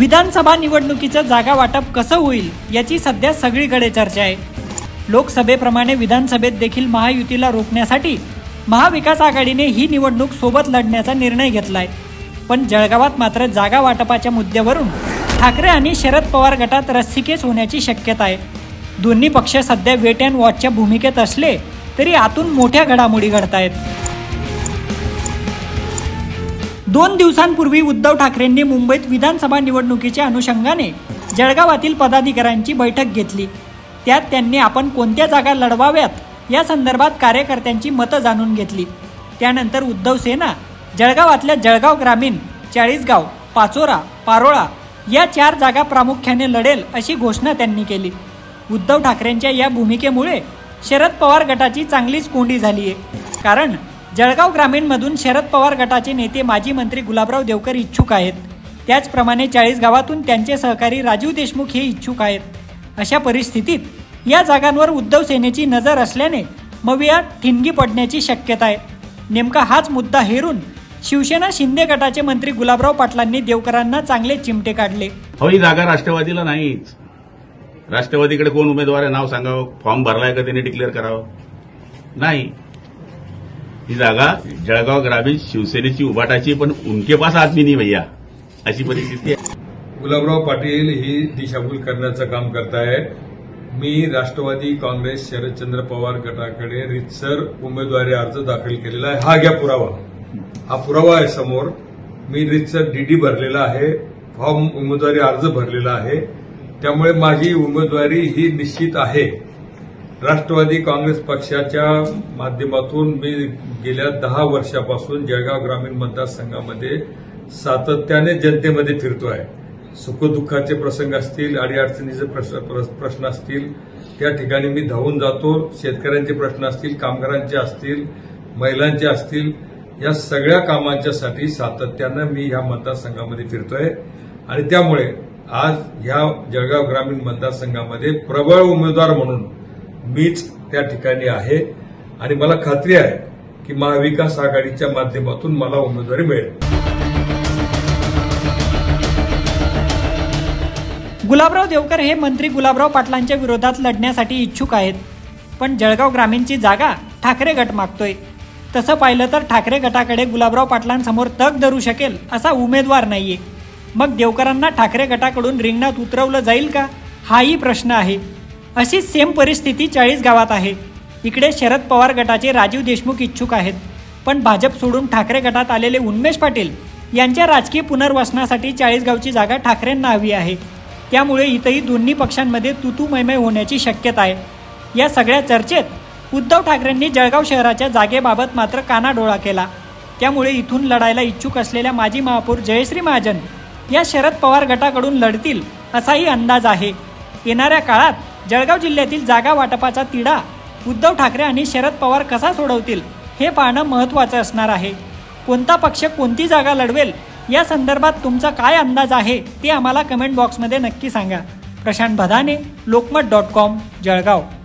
विधानसभा निवडणुकीचं जागा वाटप कसं होईल याची सध्या सगळीकडे चर्चा आहे। लोकसभेप्रमाणे विधानसभेत देखील महायुतीला रोखण्यासाठी महाविकास आघाडीने ही निवडणूक सोबत लढण्याचा निर्णय घेतलाय। पण जळगावात मात्र जागा वाटपाच्या मुद्द्यावरून ठाकरे आणि शरद पवार गटात रस्सीखेच होण्याची शक्यता आहे। दोन्ही पक्ष सध्या वेट अँड वॉचच्या भूमिकेत असले तरी आतून मोठ्या घडामोडी घडतायत। 2 दिवसांपूर्वी उद्धव ठाकरेंनी मुंबईत विधानसभा निवडणुकीच्या अनुषंगाने जळगावातील पदाधिकाऱ्यांची बैठक घेतली। त्यात त्यांनी आपण कोणत्या जागा लढवाव्यात या संदर्भात कार्यकर्त्यांची मतं जाणून घेतली। त्यानंतर उद्धव सेना जळगावातल्या जळगाव ग्रामीण, चाळीसगाव, पाचोरा, पारोळा या 4 जागा प्रामुख्याने लढेल अशी घोषणा त्यांनी केली। उद्धव ठाकरेंच्या या भूमिकेमुळे शरद पवार गटाची चांगलीच कोंडी झाली आहे। कारण जळगाव ग्रामीणमधून शरद पवार गटाचे नेते माजी मंत्री गुलाबराव देवकर इच्छुक आहेत। त्याचप्रमाणे 40 गावातून त्यांचे सहकारी राजीव देशमुख हे इच्छुक आहेत। अशा परिस्थितीत या जागांवर उद्धव सेनेची नजर असल्याने मवियात ठिणगी पडण्याची शक्यता आहे। नेमका हाच मुद्दा हेरून शिवसेना शिंदे गटाचे मंत्री गुलाबराव पाटलांनी देवकरांना चांगले चिमटे काढले। ही जागा राष्ट्रवादीला नाहीच। राष्ट्रवादीकडे कोण उमेदवार आहे नाव सांगावं, फॉर्म भरलाय का त्यांनी डिक्लेअर करावं? नाही, ही जागा जळगाव ग्रामीण शिवसेनेची उभाटाची, पण उनके पास आदमी नाही भैया, अशी परिस्थिती आहे। गुलाबराव पाटील ही दिशाभूल करण्याचं काम करतायत। मी राष्ट्रवादी काँग्रेस शरदचंद्र पवार गटाकडे रितसर उमेदवारी अर्ज दाखल केलेला आहे। हा घ्या पुरावा, हा पुरावा आहे समोर। मी रितसर डीडी भरलेला आहे, फॉर्म उमेदवारी अर्ज भरलेला आहे। त्यामुळे माझी उमेदवारी ही निश्चित आहे। राष्ट्रवादी काँग्रेस पक्षाच्या माध्यमातून मी गेल्या 10 वर्षापासून जळगाव ग्रामीण मतदारसंघामध्ये सातत्याने जनतेमध्ये फिरतोय। सुखदुःखाचे प्रसंग असतील, अडीअडचणीचे प्रश्न असतील, त्या ठिकाणी मी धावून जातो। शेतकऱ्यांचे प्रश्न असतील, कामगारांचे असतील, महिलांचे असतील, या सगळ्या कामांच्यासाठी सातत्यानं मी ह्या मतदारसंघामध्ये फिरतोय। आणि त्यामुळे आज ह्या जळगाव ग्रामीण मतदारसंघामध्ये प्रबळ उमेदवार म्हणून मीच त्या ठिकाणी आहे। आणि मला खात्री आहे की महाविकास आघाडीच्या माध्यमातून मला उमेदवारी मिळेल। गुलाबराव देवकर हे मंत्री गुलाबराव पाटलांच्या विरोधात लढण्यासाठी इच्छुक आहेत। पण जळगाव ग्रामीणची जागा ठाकरे गट मागतोय। तसं पाहिलं तर ठाकरे गटाकडे गुलाबराव पाटलांसमोर तग धरू शकेल असा उमेदवार नाहीये। मग देवकरांना ठाकरे गटाकडून रिंगणात उतरवलं जाईल का, हाही प्रश्न आहे। अशीच सेम परिस्थिती 40 गावात आहे। इकडे शरद पवार गटाचे राजीव देशमुख इच्छुक आहेत, पण भाजप सोडून ठाकरे गटात आलेले उन्मेष पाटील यांच्या राजकीय पुनर्वसनासाठी 40 गावची जागा ठाकरेंना हवी आहे। त्यामुळे इथंही दोन्ही पक्षांमध्ये तुतुमैमय होण्याची शक्यता आहे। या सगळ्या चर्चेत उद्धव ठाकरेंनी जळगाव शहराच्या जागेबाबत मात्र कानाडोळा केला। त्यामुळे इथून लढायला इच्छुक असलेल्या माजी महापौर जयश्री महाजन या शरद पवार गटाकडून लढतील असाही अंदाज आहे। येणाऱ्या काळात जळगाव जिल्ह्यातील जागा वाटपाचा तिढा उद्धव ठाकरे आणि शरद पवार कसा सोडवतील हे पाहणं महत्त्वाचं असणार आहे। कोणता पक्ष कोणती जागा लढवेल या संदर्भात तुमचा काय अंदाज आहे ते आम्हाला कमेंट बॉक्समध्ये नक्की सांगा। प्रशांत भदाने, लोकमत.com, जळगाव।